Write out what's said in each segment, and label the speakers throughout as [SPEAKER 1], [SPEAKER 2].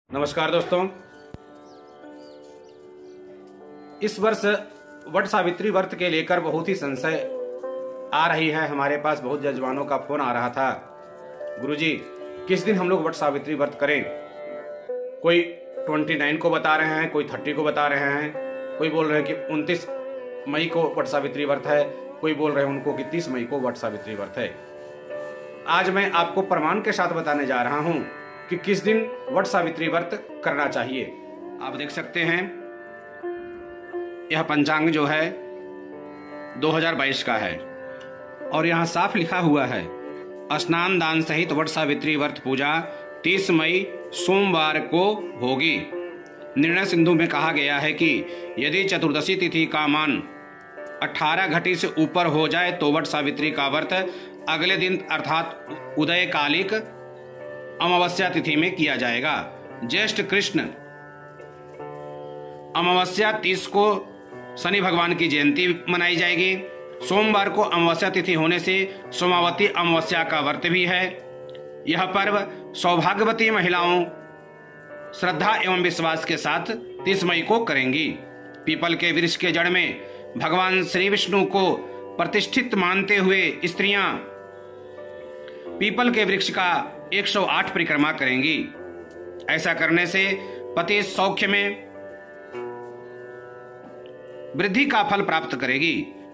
[SPEAKER 1] नमस्कार दोस्तों, इस वर्ष वट सावित्री व्रत के लेकर बहुत ही संशय आ रही है। हमारे पास बहुत जजमानों का फोन आ रहा था, गुरुजी किस दिन हम लोग वट सावित्री व्रत करें। कोई 29 को बता रहे हैं, कोई 30 को बता रहे हैं, कोई बोल रहे हैं कि 29 मई को वट सावित्री व्रत है, कोई बोल रहे हैं उनको कि 30 मई को वट सावित्री व्रत है। आज मैं आपको प्रमाण के साथ बताने जा रहा हूं कि किस दिन वट सावित्री व्रत करना चाहिए। आप देख सकते हैं यह पंचांग जो है 2022 का है और यहाँ साफ लिखा हुआ है, स्नान दान सहित वट सावित्री व्रत पूजा 30 मई सोमवार को होगी। निर्णय सिंधु में कहा गया है कि यदि चतुर्दशी तिथि का मान 18 घटी से ऊपर हो जाए तो वट सावित्री का व्रत अगले दिन अर्थात उदयकालिक अमावस्या तिथि में किया जाएगा। ज्येष्ठ कृष्ण अमावस्या 30 को शनि भगवान की जयंती मनाई जाएगी। सोमवार को अमावस्या तिथि होने से सोमावती अमावस्या का व्रत भी है। यह पर्व सौभाग्यवती महिलाओं श्रद्धा एवं विश्वास के साथ 30 मई को करेंगी। पीपल के वृक्ष के जड़ में भगवान श्री विष्णु को प्रतिष्ठित मानते हुए स्त्रियां पीपल के वृक्ष का 108 परिक्रमा करेंगी। ऐसा करने से पति सौख्य में वृद्धि का फल प्राप्त करेगी।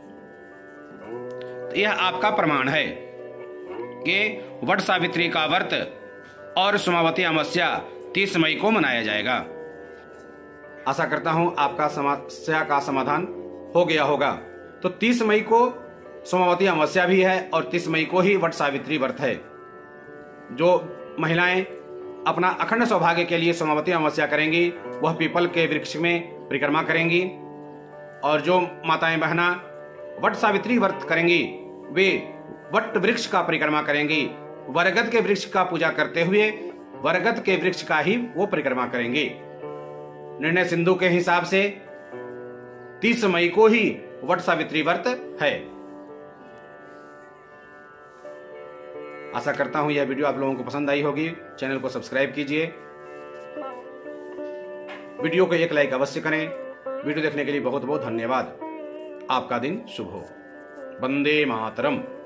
[SPEAKER 1] तो यह आपका प्रमाण है कि वट सावित्री का व्रत और सोमावती अमावस्या 30 मई को मनाया जाएगा। आशा करता हूं आपका समस्या का समाधान हो गया होगा। तो 30 मई को सोमावती अमावस्या भी है और 30 मई को ही वट सावित्री व्रत है। जो महिलाएं अपना अखंड सौभाग्य के लिए सोमावती अमावस्या करेंगी वह पीपल के वृक्ष में परिक्रमा करेंगी, और जो माताएं बहना वट सावित्री व्रत करेंगी वे वट वृक्ष का परिक्रमा करेंगी। वरगद के वृक्ष का पूजा करते हुए वरगद के वृक्ष का ही वो परिक्रमा करेंगी। निर्णय सिंधु के हिसाब से 30 मई को ही वट सावित्री व्रत है। आशा करता हूं यह वीडियो आप लोगों को पसंद आई होगी। चैनल को सब्सक्राइब कीजिए, वीडियो को एक लाइक अवश्य करें। वीडियो देखने के लिए बहुत बहुत धन्यवाद। आपका दिन शुभ हो। वंदे मातरम।